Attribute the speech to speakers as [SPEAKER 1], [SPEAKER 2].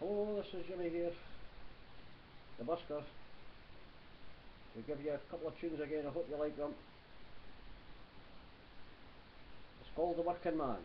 [SPEAKER 1] Oh, this is Jimmy here, the busker. We give you a couple of tunes again, I hope you like them. It's called The Working Man.